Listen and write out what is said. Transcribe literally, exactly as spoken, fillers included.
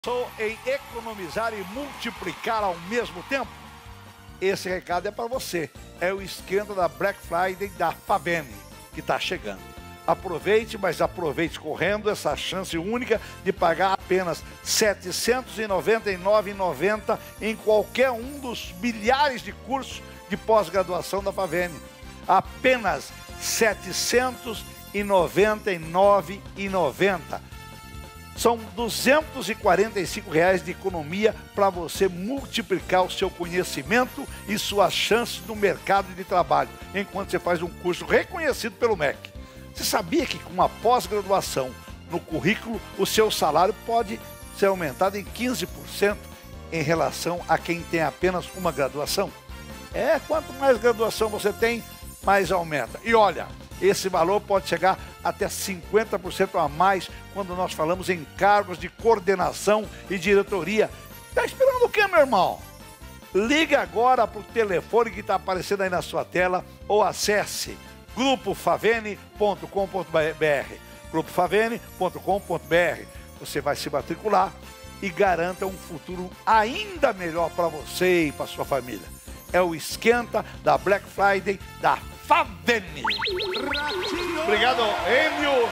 Pensou em economizar e multiplicar ao mesmo tempo? Esse recado é para você. É o esquenta da Black Friday da Favene, que está chegando. Aproveite, mas aproveite correndo essa chance única de pagar apenas setecentos e noventa e nove reais e noventa centavos em qualquer um dos milhares de cursos de pós-graduação da Favene. Apenas setecentos e noventa e nove reais e noventa centavos. São duzentos e quarenta e cinco reais de economia para você multiplicar o seu conhecimento e suas chances no mercado de trabalho, enquanto você faz um curso reconhecido pelo M E C. Você sabia que com uma pós-graduação no currículo, o seu salário pode ser aumentado em quinze por cento em relação a quem tem apenas uma graduação? É, quanto mais graduação você tem, mais aumenta. E olha, esse valor pode chegar até cinquenta por cento a mais quando nós falamos em cargos de coordenação e diretoria. Está esperando o quê, meu irmão? Ligue agora para o telefone que está aparecendo aí na sua tela ou acesse grupo favene ponto com ponto br. grupo favene ponto com ponto br. Você vai se matricular e garanta um futuro ainda melhor para você e para sua família. É o esquenta da Black Friday da Favene. Obrigado, Enio.